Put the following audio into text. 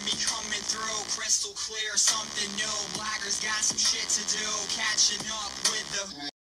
me coming through, crystal clear, something new. Blackers got some shit to do, catching up with the